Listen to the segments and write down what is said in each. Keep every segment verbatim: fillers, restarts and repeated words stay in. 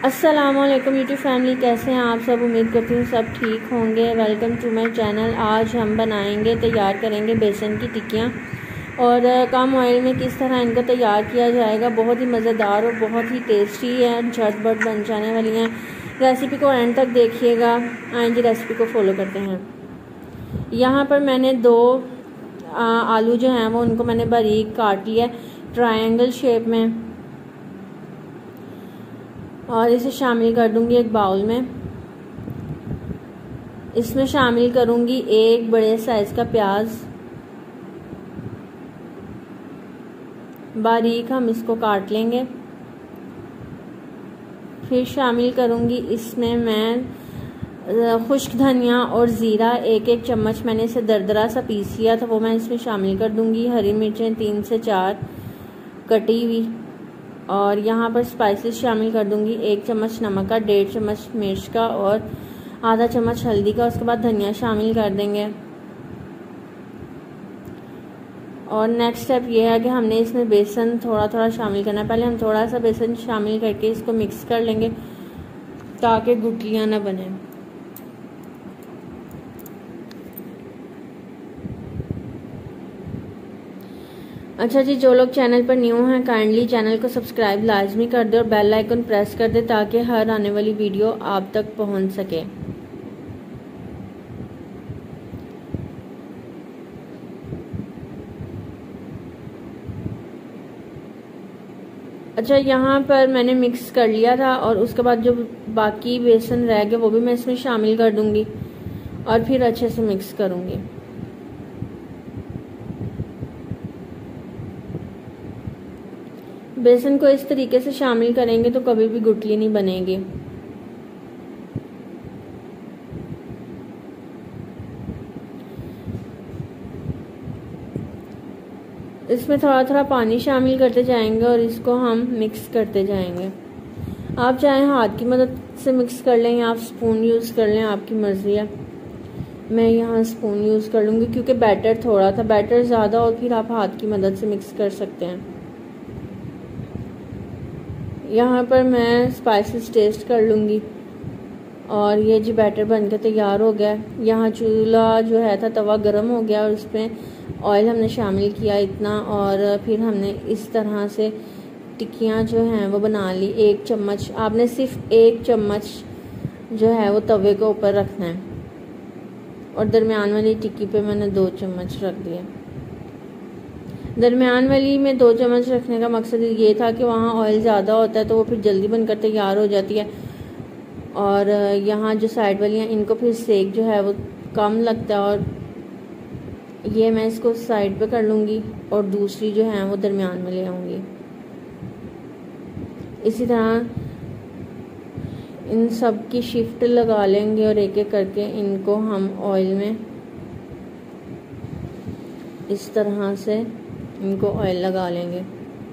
अस्सलामुअलैकुम YouTube family, कैसे हैं आप सब। उम्मीद करती हूँ सब ठीक होंगे। Welcome to my channel. आज हम बनाएंगे तैयार करेंगे बेसन की टिक्कियाँ और कम ऑयल में किस तरह इनको तैयार किया जाएगा। बहुत ही मज़ेदार और बहुत ही टेस्टी है, झटपट बन जाने वाली हैं। रेसिपी को एंड तक देखिएगा। आइए रेसिपी को फॉलो करते हैं। यहाँ पर मैंने दो आ, आलू जो हैं वो उनको मैंने बारीक काट लिया ट्रायंगल शेप में और इसे शामिल कर दूंगी एक बाउल में। इसमें शामिल करूंगी एक बड़े साइज का प्याज, बारीक हम इसको काट लेंगे। फिर शामिल करूंगी इसमें मैं खुश्क धनिया और ज़ीरा, एक एक चम्मच मैंने इसे दरदरा सा पीस लिया था, वो मैं इसमें शामिल कर दूंगी। हरी मिर्चें तीन से चार कटी हुई और यहाँ पर स्पाइसेस शामिल कर दूंगी। एक चम्मच नमक का, डेढ़ चम्मच मिर्च का और आधा चम्मच हल्दी का। उसके बाद धनिया शामिल कर देंगे। और नेक्स्ट स्टेप ये है कि हमने इसमें बेसन थोड़ा थोड़ा शामिल करना है। पहले हम थोड़ा सा बेसन शामिल करके इसको मिक्स कर लेंगे ताकि गुठलियाँ ना बने। अच्छा जी, जो लोग चैनल पर न्यू हैं काइंडली चैनल को सब्सक्राइब लाजमी कर दे और बेल आइकन प्रेस कर दे ताकि हर आने वाली वीडियो आप तक पहुंच सके। अच्छा, यहाँ पर मैंने मिक्स कर लिया था और उसके बाद जो बाकी बेसन रह गया वो भी मैं इसमें शामिल कर दूंगी और फिर अच्छे से मिक्स करूंगी। बेसन को इस तरीके से शामिल करेंगे तो कभी भी गुठली नहीं बनेगी। इसमें थोड़ा थोड़ा पानी शामिल करते जाएंगे और इसको हम मिक्स करते जाएंगे। आप चाहे हाथ की मदद से मिक्स कर लें या आप स्पून यूज़ कर लें, आपकी मर्ज़ी है। मैं यहाँ स्पून यूज़ कर लूँगी क्योंकि बैटर थोड़ा था, बैटर ज़्यादा और फिर आप हाथ की मदद से मिक्स कर सकते हैं। यहाँ पर मैं स्पाइसेस टेस्ट कर लूँगी और ये जी बैटर बनकर तैयार हो गया। यहाँ चूल्हा जो है था तवा गरम हो गया और उसमें ऑयल हमने शामिल किया इतना और फिर हमने इस तरह से टिक्कियाँ जो हैं वो बना ली। एक चम्मच, आपने सिर्फ एक चम्मच जो है वो तवे के ऊपर रखना है और दरमियान वाली टिक्की पे मैंने दो चम्मच रख दिए। दरमियान वाली में दो चम्मच रखने का मकसद ये था कि वहाँ ऑयल ज़्यादा होता है तो वो फिर जल्दी बनकर तैयार हो जाती है और यहाँ जो साइड वाली हैं इनको फिर सेक जो है वो कम लगता है। और ये मैं इसको साइड पे कर लूँगी और दूसरी जो है वो दरमियान में ले आऊँगी। इसी तरह इन सब की शिफ्ट लगा लेंगे और एक एक करके इनको हम ऑयल में इस तरह से इनको ऑयल लगा लेंगे।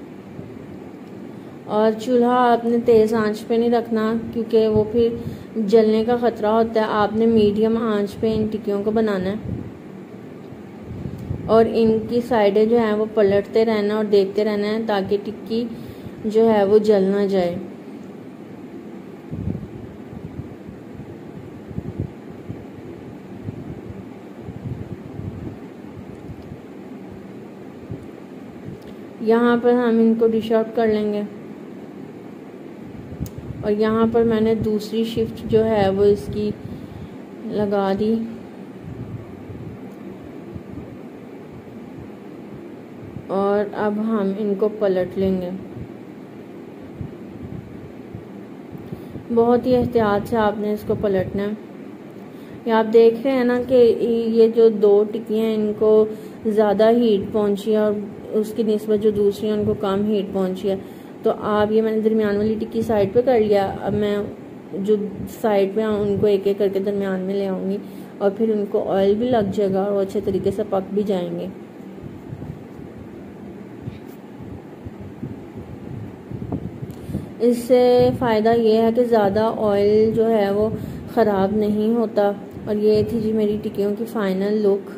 और चूल्हा आपने तेज़ आंच पे नहीं रखना क्योंकि वो फिर जलने का ख़तरा होता है। आपने मीडियम आंच पे इन टिक्कियों को बनाना है और इनकी साइडें जो हैं वो पलटते रहना और देखते रहना है ताकि टिक्की जो है वो जल ना जाए। यहाँ पर हम इनको डिश आउट कर लेंगे और यहाँ पर मैंने दूसरी शिफ्ट जो है वो इसकी लगा दी और अब हम इनको पलट लेंगे। बहुत ही एहतियात से आपने इसको पलटना है। ये आप देख रहे हैं ना कि ये जो दो टिक्कियाँ हैं इनको ज़्यादा हीट पहुंची है और उसकी निस्बत जो दूसरी है उनको कम हीट पहुंची है। तो आप ये मैंने दरमियान वाली टिक्की साइड पे कर लिया। अब मैं जो साइड पे उनको एक एक करके दरमियान में ले आऊँगी और फिर उनको ऑयल भी लग जाएगा और अच्छे तरीके से पक भी जाएंगे। इससे फ़ायदा ये है कि ज़्यादा ऑयल जो है वो ख़राब नहीं होता। और ये थी जी मेरी टिक्कियों की फ़ाइनल लुक।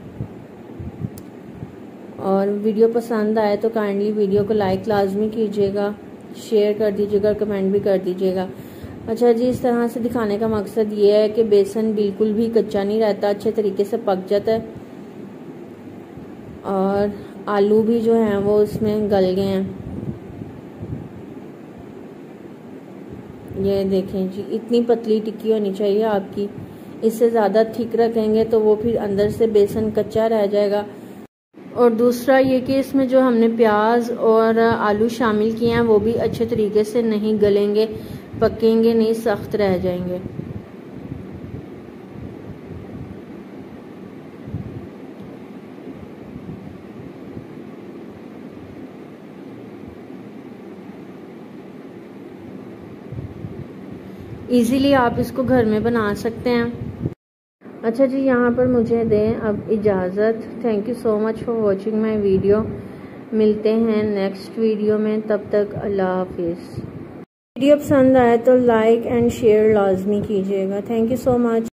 और वीडियो पसंद आए तो काइंडली वीडियो को लाइक लाजमी कीजिएगा, शेयर कर दीजिएगा, कमेंट भी कर दीजिएगा। अच्छा जी, इस तरह से दिखाने का मकसद ये है कि बेसन बिल्कुल भी कच्चा नहीं रहता, अच्छे तरीके से पक जाता है और आलू भी जो हैं वो उसमें गल गए हैं। ये देखें जी, इतनी पतली टिक्की होनी चाहिए आपकी। इससे ज़्यादा थिक रखेंगे तो वो फिर अंदर से बेसन कच्चा रह जाएगा। और दूसरा ये कि इसमें जो हमने प्याज और आलू शामिल किए हैं वो भी अच्छे तरीके से नहीं गलेंगे, पकेंगे नहीं, सख्त रह जाएंगे। इजीली आप इसको घर में बना सकते हैं। अच्छा जी, यहाँ पर मुझे दें अब इजाज़त। Thank you so much for watching my video. मिलते हैं नेक्स्ट वीडियो में, तब तक अल्लाह हाफिज़। वीडियो पसंद आए तो लाइक एंड शेयर लाजमी कीजिएगा। Thank you so much.